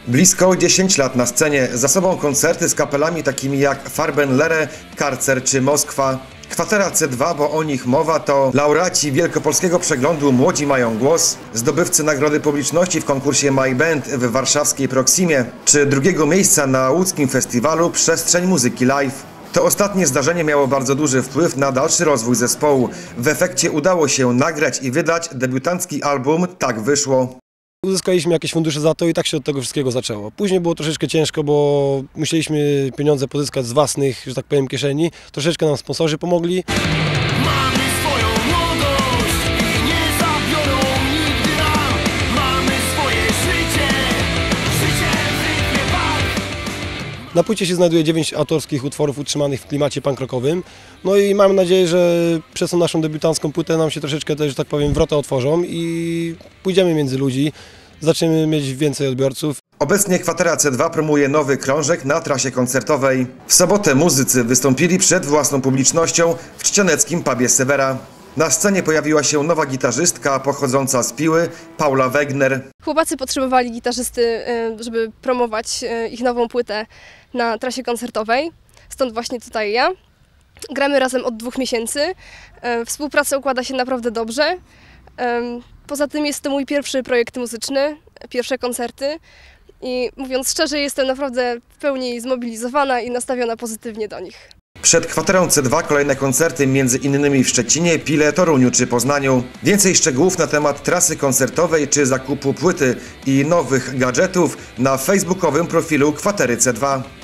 Blisko 10 lat na scenie, za sobą koncerty z kapelami takimi jak Farbenlehre, Karcer czy Moskwa. Kwatera C2, bo o nich mowa, to laureaci wielkopolskiego przeglądu Młodzi mają głos, zdobywcy Nagrody Publiczności w konkursie My Band w warszawskiej Proximie, czy drugiego miejsca na łódzkim festiwalu Przestrzeń Muzyki Live. To ostatnie zdarzenie miało bardzo duży wpływ na dalszy rozwój zespołu. W efekcie udało się nagrać i wydać debiutancki album Tak wyszło. Uzyskaliśmy jakieś fundusze za to i tak się od tego wszystkiego zaczęło. Później było troszeczkę ciężko, bo musieliśmy pieniądze pozyskać z własnych, że tak powiem, kieszeni. Troszeczkę nam sponsorzy pomogli. Mamy swoją młodość i nie zabiorą nigdy nam. Mamy swoje życie, życie w rytmie punk. Na płycie się znajduje 9 autorskich utworów utrzymanych w klimacie punk rockowym. No i mam nadzieję, że przez tą naszą debiutancką płytę nam się troszeczkę też, że tak powiem, wrota otworzą i pójdziemy między ludzi, zaczniemy mieć więcej odbiorców. Obecnie Kwatera C2 promuje nowy krążek na trasie koncertowej. W sobotę muzycy wystąpili przed własną publicznością w czcioneckim pubie Sewera. Na scenie pojawiła się nowa gitarzystka pochodząca z Piły, Paula Wegner. Chłopacy potrzebowali gitarzysty, żeby promować ich nową płytę na trasie koncertowej, stąd właśnie tutaj ja. Gramy razem od 2 miesięcy, współpraca układa się naprawdę dobrze. Poza tym jest to mój pierwszy projekt muzyczny, pierwsze koncerty i mówiąc szczerze, jestem naprawdę w pełni zmobilizowana i nastawiona pozytywnie do nich. Przed Kwaterą C2 kolejne koncerty między innymi w Szczecinie, Pile, Toruniu czy Poznaniu. Więcej szczegółów na temat trasy koncertowej czy zakupu płyty i nowych gadżetów na facebookowym profilu Kwatery C2.